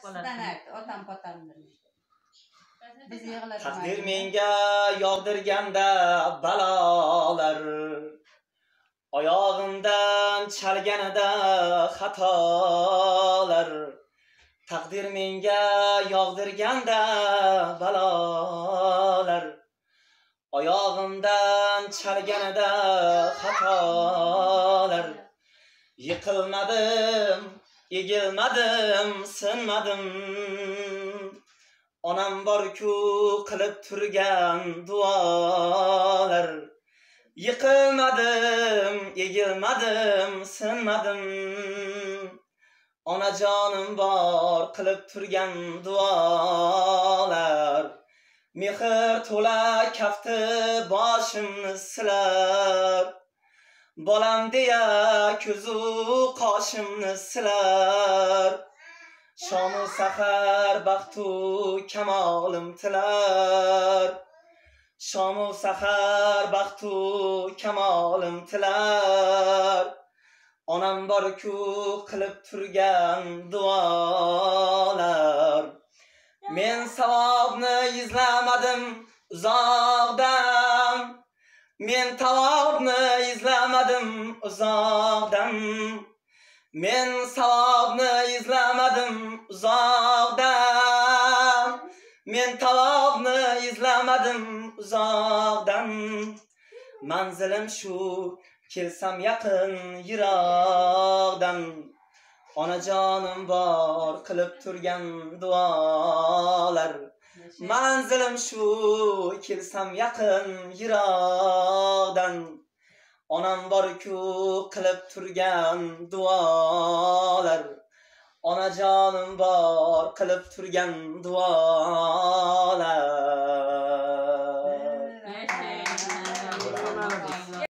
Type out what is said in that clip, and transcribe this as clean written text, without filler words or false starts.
Sizdan aytdi, otam-potamdan. Biz yig'ladik. Taqdir menga yog'dirganda balolar, oyog'imdan chalganida xatolar. Taqdir menga yog'dirganda balolar, oyog'imdan chalganida xatolar. Yiqilmadim, egilmadim, sinmadim. Onam bor-ku qilib turgan duolar. Yiqilmadim, egilmadim, sinmadim. Onajonim bor qilib turgan duolar. Mehr to'la kafti boshimni silar. Bolam deya ko'zu qoshimni silar. Shomu sahar baxtu kamolim tilar. Shomu sahar baxtu kamolim tilar. Onam bor-ku qilib turgan duolar. Men savobni izlamadim uzoqdan. Men tavobni izlamadim uzoqdan. Men savobni izlamadim uzoqdan. Men tavobni izlamadim uzoqdan. Manzilim shu, kelsam yaqin yiroqdan. Onajonim bor qilib turgan duolar. Manzilim shu, kelsam yaqin yiroqdan. Onam bor-ku qilib turgan duolar. Onajonim bor qilib turgan duolar.